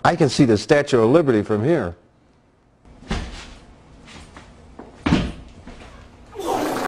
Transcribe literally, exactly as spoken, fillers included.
I can see the Statue of Liberty from here.